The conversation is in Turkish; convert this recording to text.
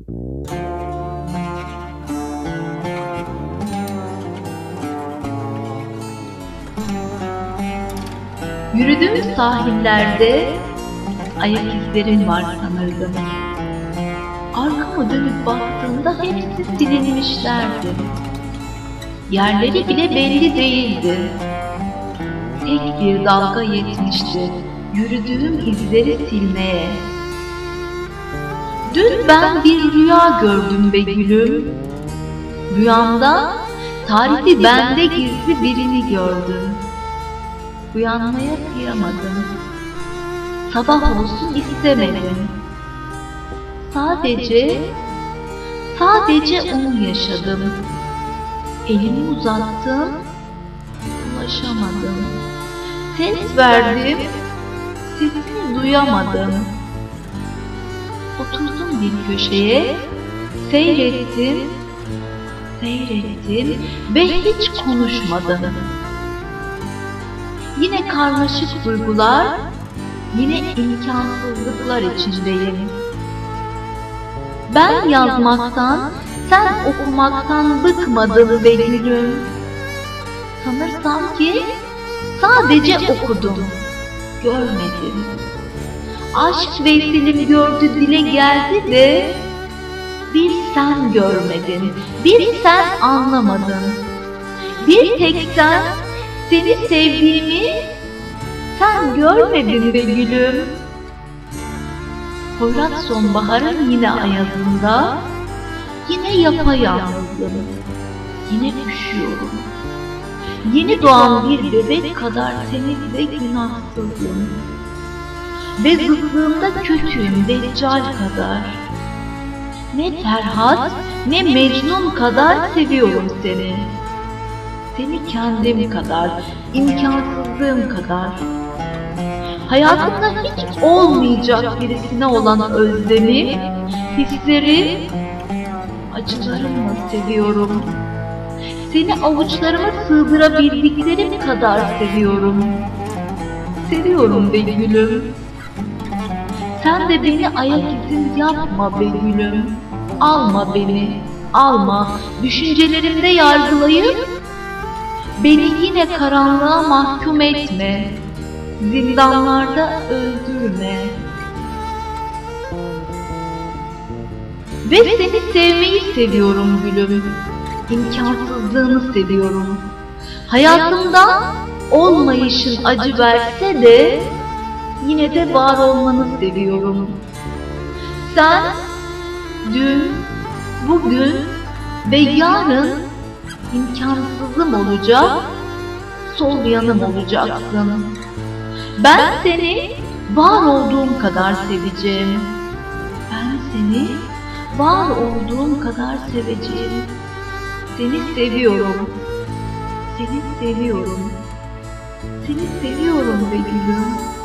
Yürüdüğüm sahillerde ayak izlerim var sanırdım. Arkama dönüp baktığımda hepsi silinmişlerdi. Yerleri bile belli değildi. Tek bir dalga yetmişti yürüdüğüm izleri silmeye. Dün ben bir rüya gördüm be gülüm. Rüyamda tarifi bende gizli birini gördüm. Uyanmaya kıyamadım. Sabah olsun istemedim. Sadece onu yaşadım. Elimi uzattım, ulaşamadım. Ses verdim, sesini duyamadım. Oturdum bir köşeye, seyrettim ve hiç konuşmadım. Yine karmaşık duygular, yine imkansızlıklar içindeyim. Ben yazmaktan, sen okumaktan bıkmadın be gülüm. Sanırsam ki sadece okudum, görmedim. Aşk vesilim gördü, dile geldi de bir sen görmedin, bir sen anlamadın. Bir tek sen, seni sevdiğimi sen görmedin be gülüm. Hoyrat sonbaharın yine ayazında, yine yapayalnızım, yine üşüyorum. Yeni doğan bir bebek kadar temiz ve günahsızım. Ve zıtlığımda kötüyüm Deccal kadar. Ne Ferhat ne Mecnun kadar seviyorum seni. Seni kendim kadar, imkansızlığım kadar. Hayatımda hiç olmayacak birisine olan özlemi, hisleri, acılarımla seviyorum. Seni avuçlarıma sığdırabildiklerim kadar seviyorum. Seviyorum be gülüm. Sen de beni ayak izin yapma be gülüm. Alma beni, alma. Düşüncelerimde yargılayıp beni yine karanlığa mahkum etme. Zindanlarda öldürme. Ve seni sevmeyi seviyorum gülüm. İmkansızlığını seviyorum. Hayatımda olmayışın acı verse de yine de var olmanı seviyorum. Sen dün, bugün ve yarın imkansızım olacak, sol yanım olacaksın. Ben seni var olduğum kadar seveceğim. Ben seni var olduğum kadar seveceğim. Seni seviyorum. Seni seviyorum. Seni seviyorum be gülüm.